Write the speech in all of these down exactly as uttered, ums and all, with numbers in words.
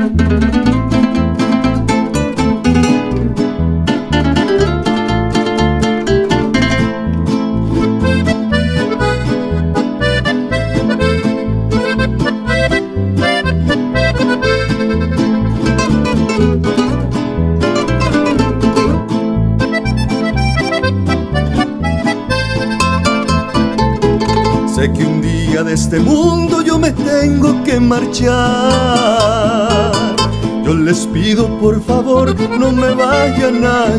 Sé que un día de este mundo yo me tengo que marchar. Yo les pido por favor no me vayan a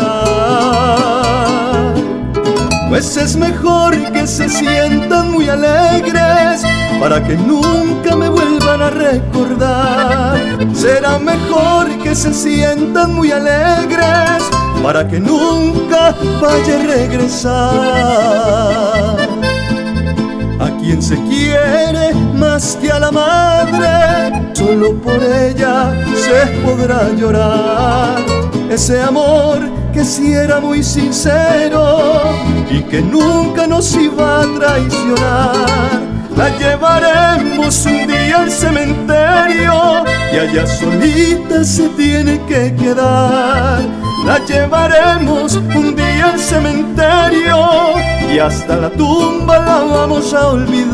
llorar, pues es mejor que se sientan muy alegres para que nunca me vuelvan a recordar. Será mejor que se sientan muy alegres para que nunca vaya a regresar. A quien se quiere más que a la madre, solo por ella se podrá llorar. Ese amor que sí era muy sincero y que nunca nos iba a traicionar. La llevaremos un día al cementerio y allá solita se tiene que quedar. La llevaremos un día al cementerio y hasta la tumba la vamos a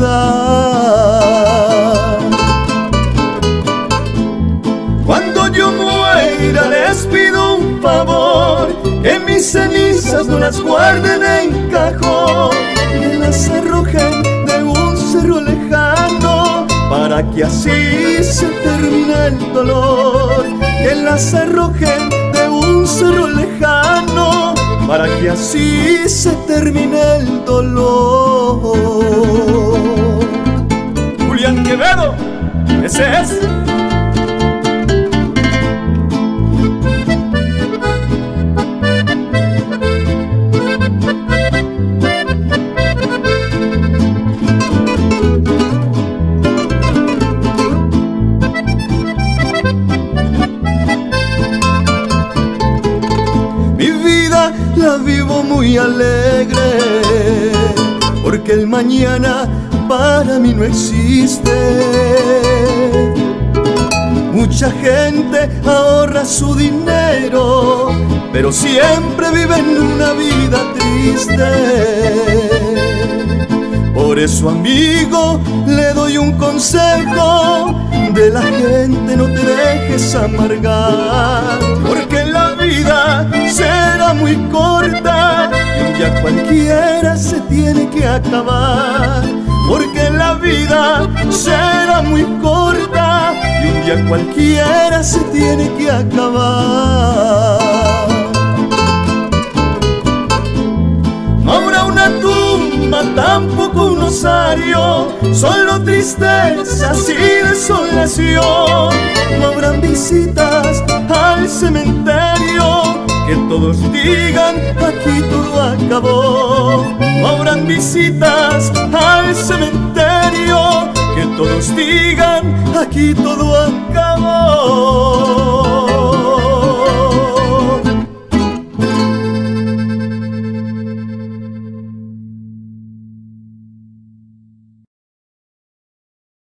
olvidar. Cuando yo muera les pido un favor, que mis cenizas no las guarden en cajón, que las arrojen de un cerro lejano, para que así se termine el dolor. Que las arrojen de un cerro lejano, para que así se termine el dolor. Julián Quevedo, ese es. La vivo muy alegre, porque el mañana para mí no existe. Mucha gente ahorra su dinero, pero siempre vive en una vida triste. Por eso, amigo, le doy un consejo: de la gente no te dejes amargar, porque la vida será muy corta y un día cualquiera se tiene que acabar. Porque la vida será muy corta y un día cualquiera se tiene que acabar. No habrá una tumba, tampoco un osario, solo tristezas y desolación. No habrán visitas al cementerio, que todos digan aquí todo acabó. No habrán visitas al cementerio, que todos digan aquí todo acabó.